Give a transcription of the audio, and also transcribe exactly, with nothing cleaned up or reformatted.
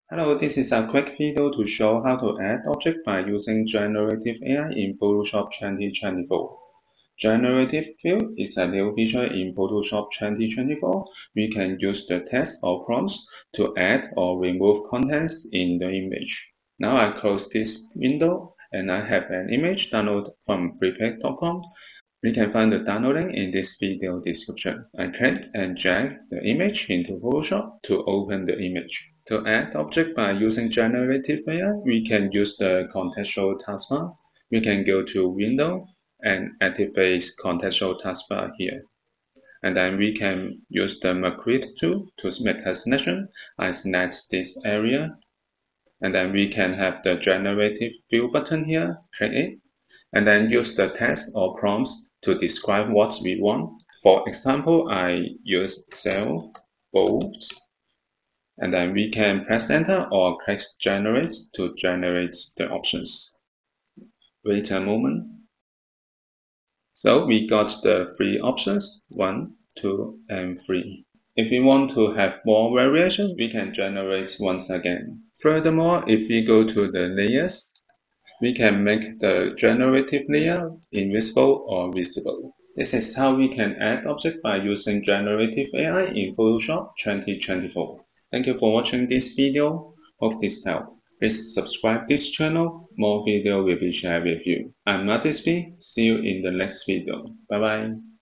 Hello, this is a quick video to show how to add object by using Generative A I in Photoshop twenty twenty-four. Generative Fill is a new feature in Photoshop twenty twenty-four. We can use the text or prompts to add or remove contents in the image. Now I close this window and I have an image downloaded from freepik dot com. We can find the download link in this video description. I click and drag the image into Photoshop to open the image. To add object by using Generative A I, we can use the Contextual Task Bar. We can go to Window and activate Contextual Task Bar here. And then we can use the Marquee tool to make a selection. I select this area. And then we can have the Generative Fill button here. Click it. And then use the text or prompts to describe what we want. For example, I use cell bold, and then we can press enter or click generate to generate the options. Wait a moment. So we got the three options, one, two, and three. If we want to have more variation, we can generate once again. Furthermore, if we go to the layers, we can make the generative layer invisible or visible. This is how we can add objects by using Generative A I in Photoshop twenty twenty-four. Thank you for watching this video. Hope this helped. Please subscribe this channel. More video will be shared with you. I'm Marquee. See you in the next video. Bye bye.